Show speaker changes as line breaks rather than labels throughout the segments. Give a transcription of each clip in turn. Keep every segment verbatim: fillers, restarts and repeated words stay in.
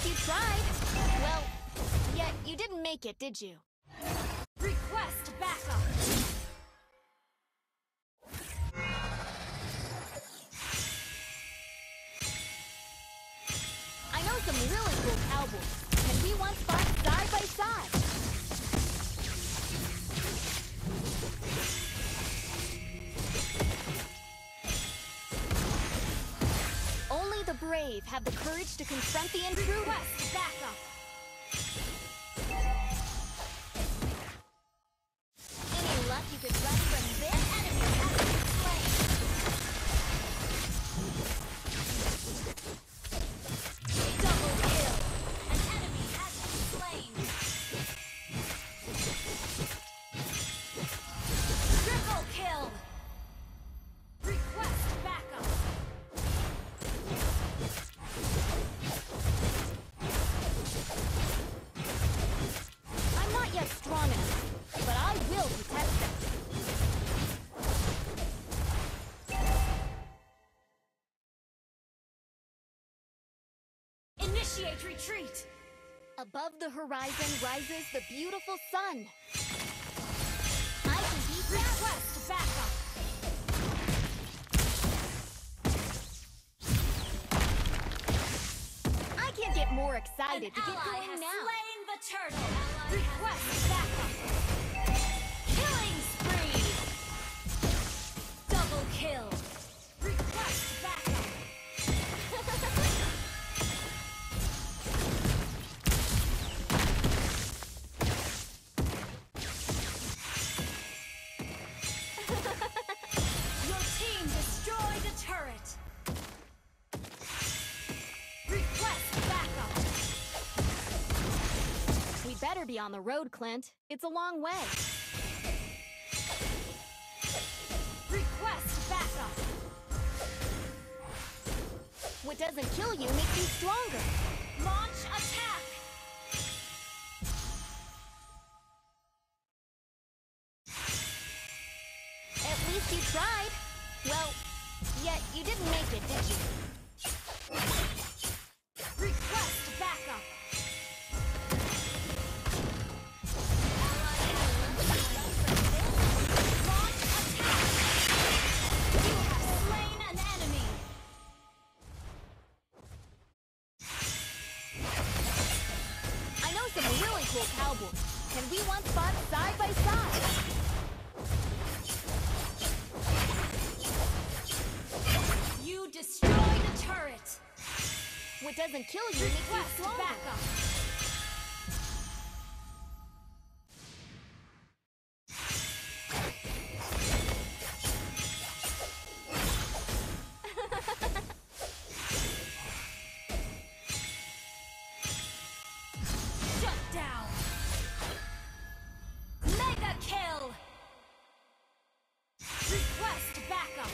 least you tried. Well, yet you didn't make it, did you?
Request backup.
I know some really cool cowboys. Can we once fight side by side? Only the brave have the courage to confront the intruder.
Request backup.
Any luck you could run from this?
Enemy has been slain. Double kill. An enemy has been slain. Triple kill. Request backup.
I'm not yet strong enough, but I will protect them.
Initiate retreat.
Above the horizon rises the beautiful sun. I can beat that.
Request backup.
I can't get more excited
An
to get
ally
going
has
now.
slain the turtle. Request backup. Killing spree. Double kill. Request backup. Your team destroyed a turret. Request backup.
We better be on the road, Clint. It's a long way.
Request backup.
What doesn't kill you makes you stronger.
Launch attack.
At least you tried. Well, yet you didn't make it, did you?
Request backup. Launch attack. You have slain an enemy.
I know some really cool cowboys. Can we once fight side by side?
You destroyed a turret.
What doesn't kill you makes you
Request
stronger.
backup. Shut down. Mega kill. Request backup.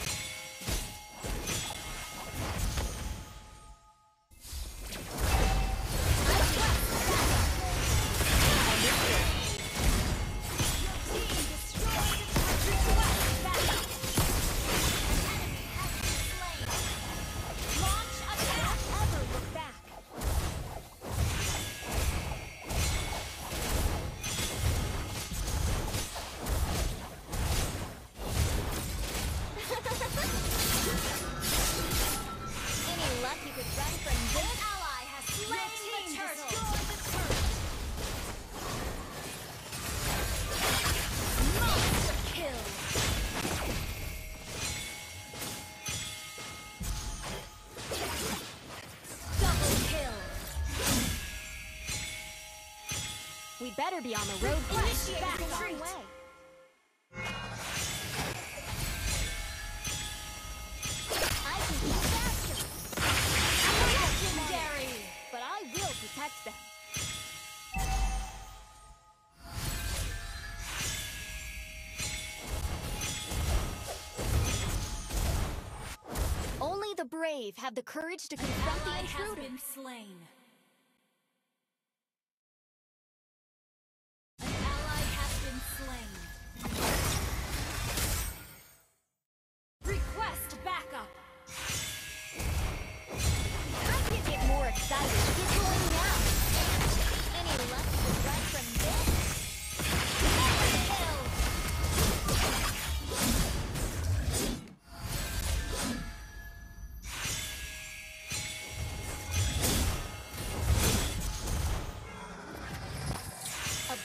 We better be on the road.
Initiate
Back a long
retreat.
way. I can be faster.
Legendary.
But I will protect them. Only the brave have the courage to confront the
Ally has
intruder.
been slain. An ally has been slain. Request backup.
I can't get more excited to get going now.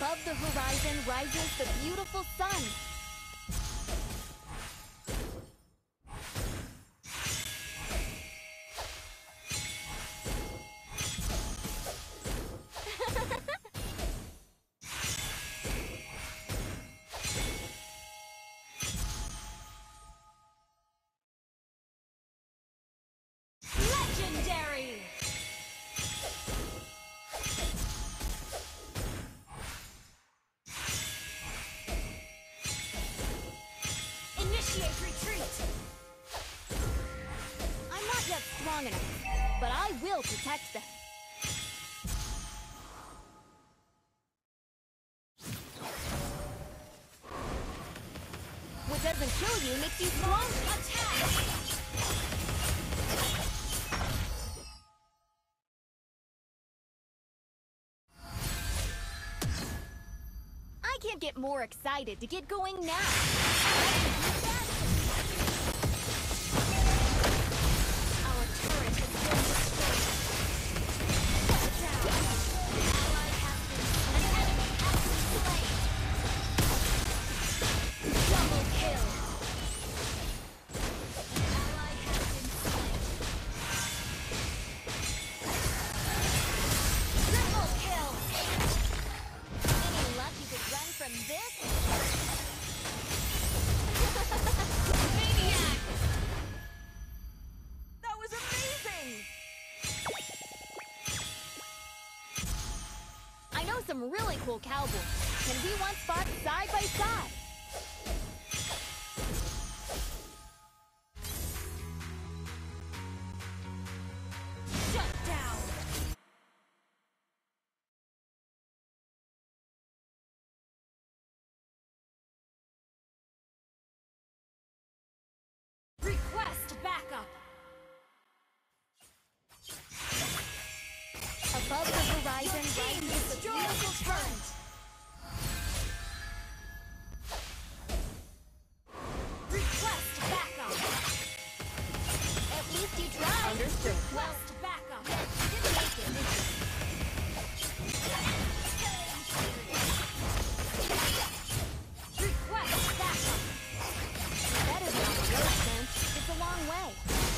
Above the horizon rises the beautiful sun.
Legendary! Initiate retreat!
I'm not yet strong enough, but I will protect them. What doesn't kill you makes you strong.
Attack!
I can't get more excited to get going now.
Our turret has been destroyed. Shut down. An ally has been An enemy has been slain. Double kill. An ally has been slain. Triple kill.
Any luck you could run from this?
Maniac!
That was amazing! I know some really cool cowboys. Can we one spot side by side?
Shut down. Request backup.
Above the horizon
Team
rises the
destroyed
beautiful
the
sun.
turret. Request backup.
At least you tried. Understood.
Request backup.
You didn't make it, did you?
Request backup.
That is not a road sense. It's a long way.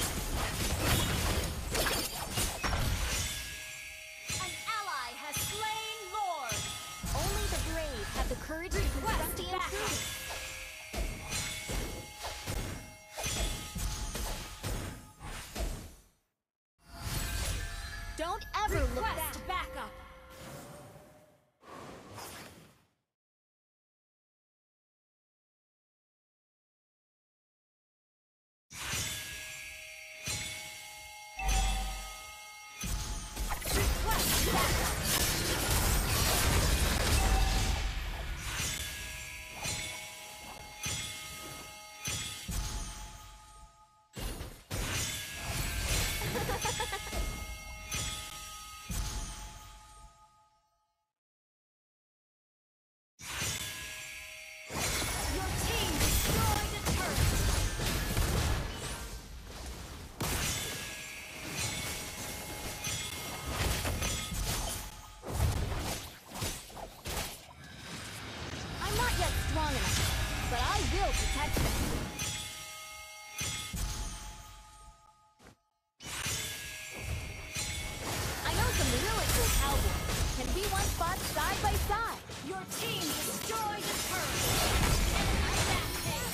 An ally has slain Lord.
Only the brave have the courage to confront the
backup.
intruder. Don't ever look back.
Request backup. Request backup. Your team destroyed a turret.
I'm not yet strong enough, but I will protect them. I know some really cool cowboys. Can we one spot side by side?
Your team destroyed a turret. Enemy rampage.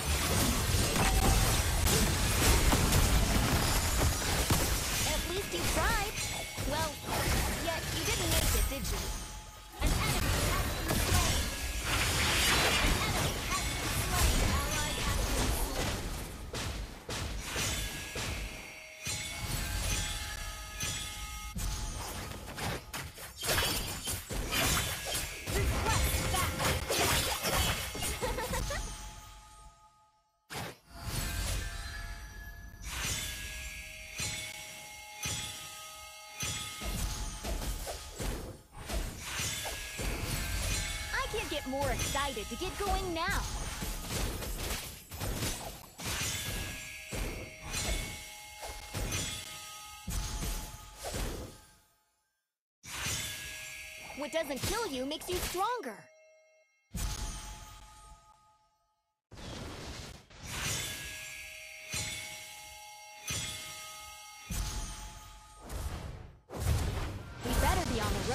At least you tried. Well, yet you didn't make it, did you?
An enemy has been slain. An enemy has been slain. Ally has been slain. Request backup.
I can't get more excited to get going now. What doesn't kill you makes you stronger.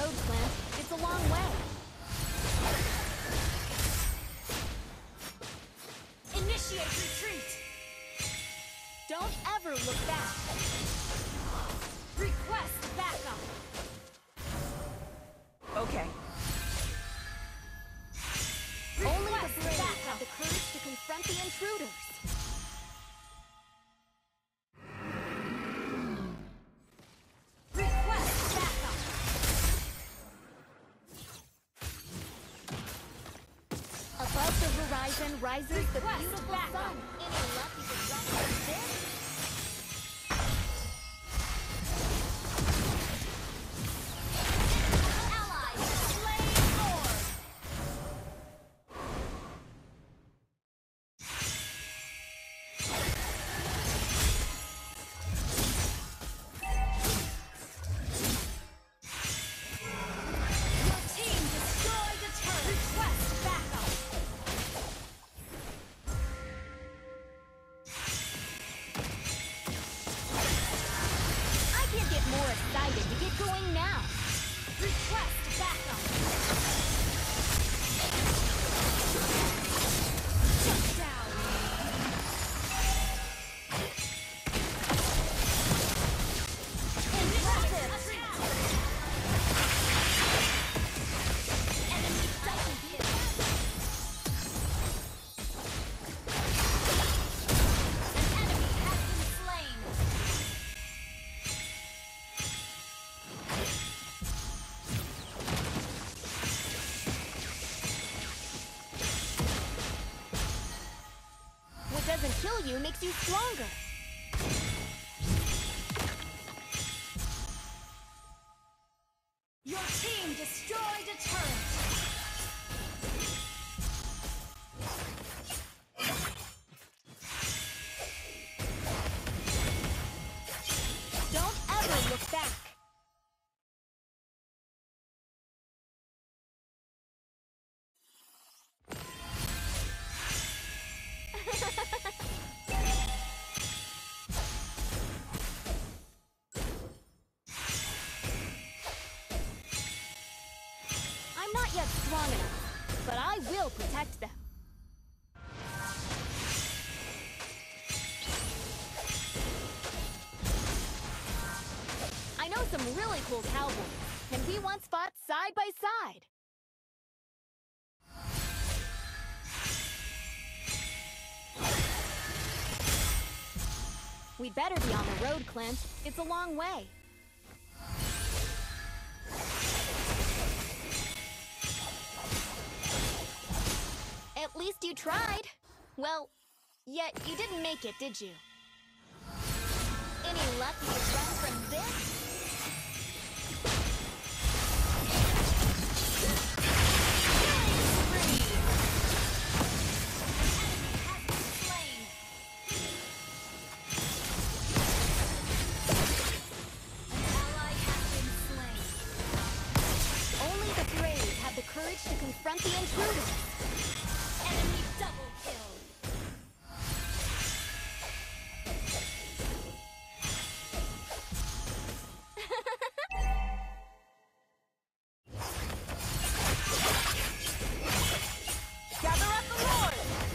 road, Clint. It's a long way.
Initiate retreat.
Don't ever look back.
Request backup.
Okay.
Only the brave have the courage to confront the intruders.
Request backup.
Above the horizon rises the
Request
beautiful
backup.
sun. Any luck you could run like this?
Ally has slain Lord. Your team destroyed a turret. Request backup.
I can't get more excited to get going now.
Request backup. Shut down. Impressive attack. Enemy double kill. An enemy has been slain.
What doesn't kill you makes you stronger.
Your team destroyed a turret.
Don't ever look back. I'm not yet strong enough, but I will protect them. I know some really cool cowboys, and we once fought side by side. We'd better be on the road, Clint. It's a long way. At least you tried. Well, yet you didn't make it, did you? Any luck you could run from this? Courage to confront the intruders.
Enemy double kill.
Gather up the Lord!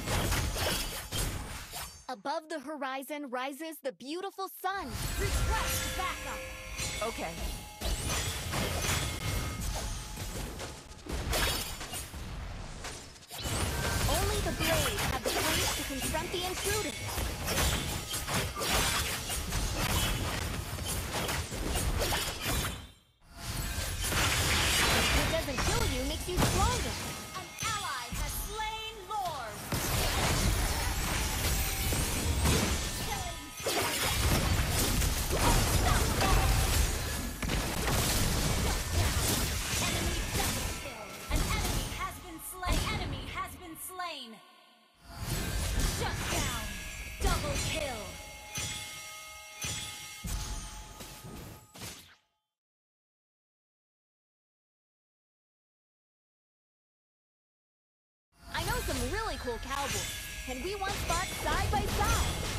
Above the horizon rises the beautiful sun.
Request backup.
Okay.
Only the brave have the courage to confront the intruders. What doesn't kill you makes you stronger.
An ally has slain Lord. Enemy double kill. An enemy has been slain. An enemy has been slain. Shut down. Double kill.
I know some really cool cowboys, and we once fought side by side.